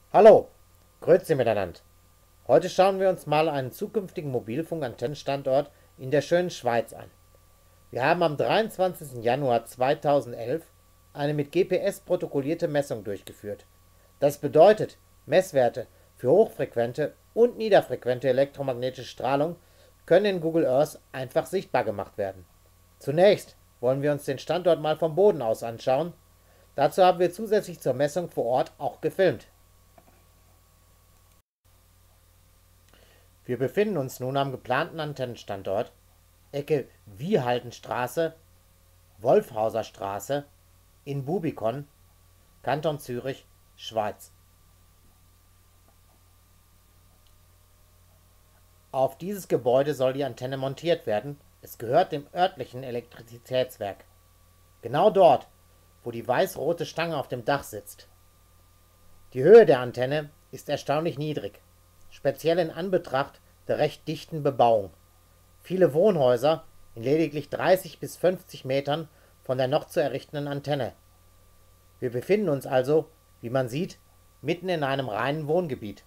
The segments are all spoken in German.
Hallo, grüezi miteinander. Heute schauen wir uns mal einen zukünftigen Mobilfunkantennenstandort in der schönen Schweiz an. Wir haben am 23. Januar 2011 eine mit GPS protokollierte Messung durchgeführt. Das bedeutet, Messwerte für hochfrequente und niederfrequente elektromagnetische Strahlung können in Google Earth einfach sichtbar gemacht werden. Zunächst wollen wir uns den Standort mal vom Boden aus anschauen. Dazu haben wir zusätzlich zur Messung vor Ort auch gefilmt. Wir befinden uns nun am geplanten Antennenstandort, Ecke Wiehaldenstraße, Wolfhauser Straße, in Bubikon, Kanton Zürich, Schweiz. Auf dieses Gebäude soll die Antenne montiert werden. Es gehört dem örtlichen Elektrizitätswerk. Genau dort, wo die weiß-rote Stange auf dem Dach sitzt. Die Höhe der Antenne ist erstaunlich niedrig, speziell in Anbetracht der recht dichten Bebauung. Viele Wohnhäuser in lediglich 30 bis 50 Metern von der noch zu errichtenden Antenne. Wir befinden uns also, wie man sieht, mitten in einem reinen Wohngebiet.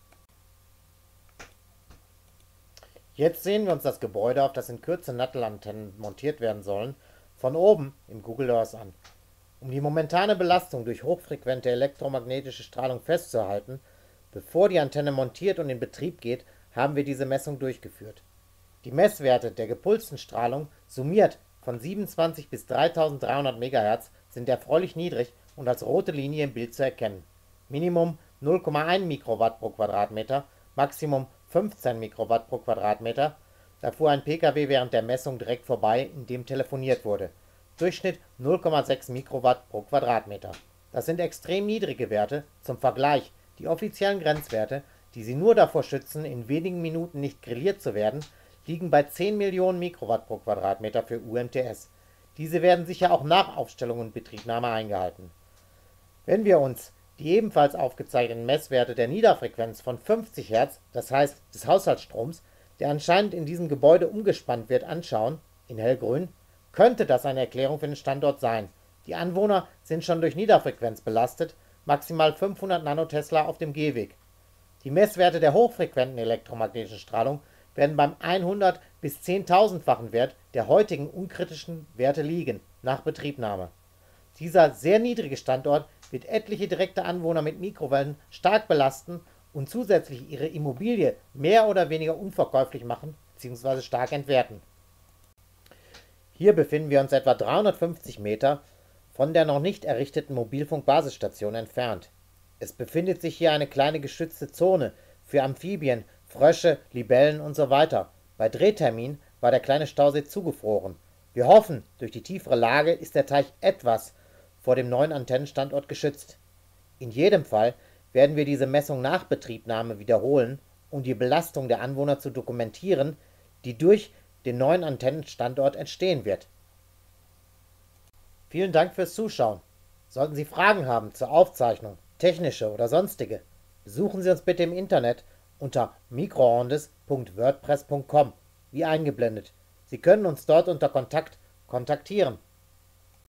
Jetzt sehen wir uns das Gebäude, auf das in Kürze Nattelantennen montiert werden sollen, von oben im Google Earth an. Um die momentane Belastung durch hochfrequente elektromagnetische Strahlung festzuhalten, bevor die Antenne montiert und in Betrieb geht, haben wir diese Messung durchgeführt. Die Messwerte der gepulsten Strahlung summiert von 27 bis 3300 MHz sind erfreulich niedrig und als rote Linie im Bild zu erkennen. Minimum 0,1 Mikrowatt pro Quadratmeter, Maximum 15 Mikrowatt pro Quadratmeter. Da fuhr ein Pkw während der Messung direkt vorbei, in dem telefoniert wurde. Durchschnitt 0,6 Mikrowatt pro Quadratmeter. Das sind extrem niedrige Werte. Zum Vergleich, die offiziellen Grenzwerte, die sie nur davor schützen, in wenigen Minuten nicht grilliert zu werden, liegen bei 10 Millionen Mikrowatt pro Quadratmeter für UMTS. Diese werden sicher auch nach Aufstellung und Betriebnahme eingehalten. Wenn wir uns die ebenfalls aufgezeichneten Messwerte der Niederfrequenz von 50 Hertz, das heißt des Haushaltsstroms, der anscheinend in diesem Gebäude umgespannt wird, anschauen, in hellgrün, könnte das eine Erklärung für den Standort sein. Die Anwohner sind schon durch Niederfrequenz belastet, maximal 500 Nanotesla auf dem Gehweg. Die Messwerte der hochfrequenten elektromagnetischen Strahlung werden beim 100 bis 10.000-fachen Wert der heutigen unkritischen Werte liegen, nach Betriebnahme. Dieser sehr niedrige Standort wird etliche direkte Anwohner mit Mikrowellen stark belasten und zusätzlich ihre Immobilie mehr oder weniger unverkäuflich machen bzw. stark entwerten. Hier befinden wir uns etwa 350 Meter von der noch nicht errichteten Mobilfunkbasisstation entfernt. Es befindet sich hier eine kleine geschützte Zone für Amphibien, Frösche, Libellen usw. Bei Drehtermin war der kleine Stausee zugefroren. Wir hoffen, durch die tiefere Lage ist der Teich etwas vor dem neuen Antennenstandort geschützt. In jedem Fall werden wir diese Messung nach Betriebnahme wiederholen, um die Belastung der Anwohner zu dokumentieren, die durch den neuen Antennenstandort entstehen wird. Vielen Dank fürs Zuschauen. Sollten Sie Fragen haben zur Aufzeichnung, technische oder sonstige, besuchen Sie uns bitte im Internet unter microondes.wordpress.com, wie eingeblendet. Sie können uns dort unter Kontakt kontaktieren.